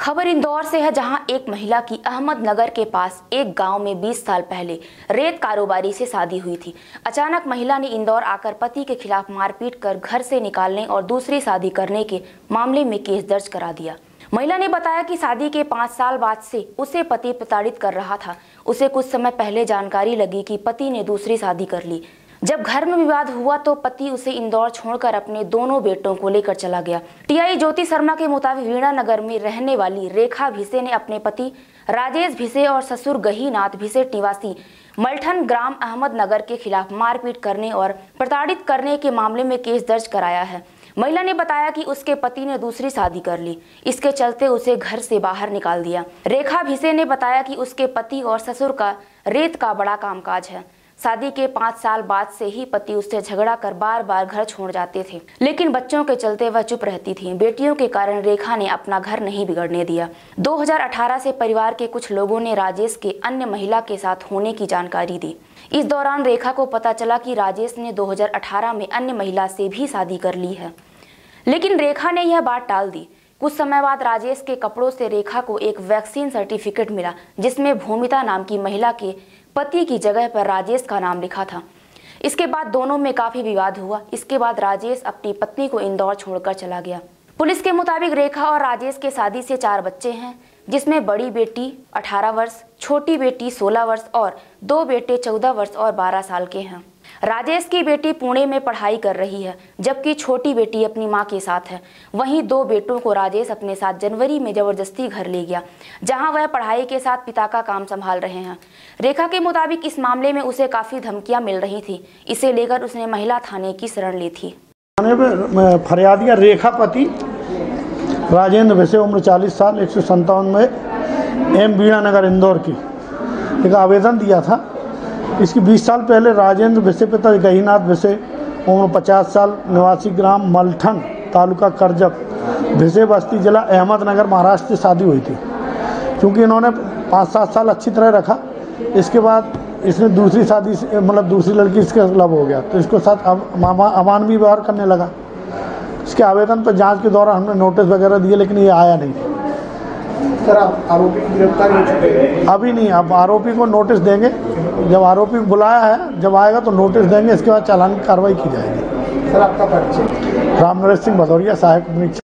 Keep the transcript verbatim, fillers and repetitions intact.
खबर इंदौर से है, जहां एक महिला की अहमदनगर के पास एक गांव में बीस साल पहले रेत कारोबारी से शादी हुई थी। अचानक महिला ने इंदौर आकर पति के खिलाफ मारपीट कर घर से निकालने और दूसरी शादी करने के मामले में केस दर्ज करा दिया। महिला ने बताया कि शादी के पाँच साल बाद से उसे पति प्रताड़ित कर रहा था। उसे कुछ समय पहले जानकारी लगी कि पति ने दूसरी शादी कर ली। जब घर में विवाद हुआ तो पति उसे इंदौर छोड़कर अपने दोनों बेटों को लेकर चला गया। टीआई ज्योति शर्मा के मुताबिक वीणा नगर में रहने वाली रेखा भिसे ने अपने पति राजेश भिसे और ससुर गहीनाथ भिसे निवासी मलठन ग्राम अहमदनगर के खिलाफ मारपीट करने और प्रताड़ित करने के मामले में केस दर्ज कराया है। महिला ने बताया कि उसके पति ने दूसरी शादी कर ली, इसके चलते उसे घर से बाहर निकाल दिया। रेखा भिसे ने बताया कि उसके पति और ससुर का रेत का बड़ा कामकाज है। शादी के पाँच साल बाद से ही पति उससे झगड़ा कर बार बार घर छोड़ जाते थे, लेकिन बच्चों के चलते वह चुप रहती थी। बेटियों के कारण रेखा ने अपना घर नहीं बिगड़ने दिया। दो हज़ार अठारह से परिवार के कुछ लोगों ने राजेश के अन्य महिला के साथ होने की जानकारी दी। इस दौरान रेखा को पता चला कि राजेश ने दो हज़ार अठारह में अन्य महिला से भी शादी कर ली है, लेकिन रेखा ने यह बात टाल दी। कुछ समय बाद राजेश के कपड़ों से रेखा को एक वैक्सीन सर्टिफिकेट मिला, जिसमें भूमिता नाम की महिला के पति की जगह पर राजेश का नाम लिखा था। इसके बाद दोनों में काफी विवाद हुआ। इसके बाद राजेश अपनी पत्नी को इंदौर छोड़कर चला गया। पुलिस के मुताबिक रेखा और राजेश के शादी से चार बच्चे हैं, जिसमें बड़ी बेटी अठारह वर्ष, छोटी बेटी सोलह वर्ष और दो बेटे चौदह वर्ष और बारह साल के हैं। राजेश की बेटी पुणे में पढ़ाई कर रही है, जबकि छोटी बेटी अपनी मां के साथ है। वहीं दो बेटों को राजेश अपने साथ जनवरी में जबरदस्ती घर ले गया, जहां वह पढ़ाई के साथ पिता का काम संभाल रहे हैं। रेखा के मुताबिक इस मामले में उसे काफी धमकियां मिल रही थी। इसे लेकर उसने महिला थाने की शरण ली थी। फरियादिया रेखा पति राजेंद्र भिसे उम्र चालीस साल एक सौ संतावन में एम वीणा नगर इंदौर की एक आवेदन दिया था। इसकी बीस साल पहले राजेंद्र भिसे पिता गहीनाथ भिसे उम्र पचास साल निवासी ग्राम मलठन तालुका करजक भिसे बस्ती जिला अहमदनगर महाराष्ट्र से शादी हुई थी। क्योंकि इन्होंने पाँच सात साल अच्छी तरह रखा, इसके बाद इसने दूसरी शादी मतलब दूसरी लड़की इसके लब हो गया, तो इसको साथ अमानवीय व्यवहार करने लगा। इसके आवेदन पर जांच के दौरान हमने नोटिस वगैरह दिए, लेकिन ये आया नहीं। सर, आप आरोपी की गिरफ्तारी हो चुकी है? अभी नहीं, अब आरोपी को नोटिस देंगे। जब आरोपी को बुलाया है, जब आएगा तो नोटिस देंगे, इसके बाद चालान की कार्रवाई की जाएगी। सर, आपका परिचय? रामनरेश सिंह भदौरिया, सहायक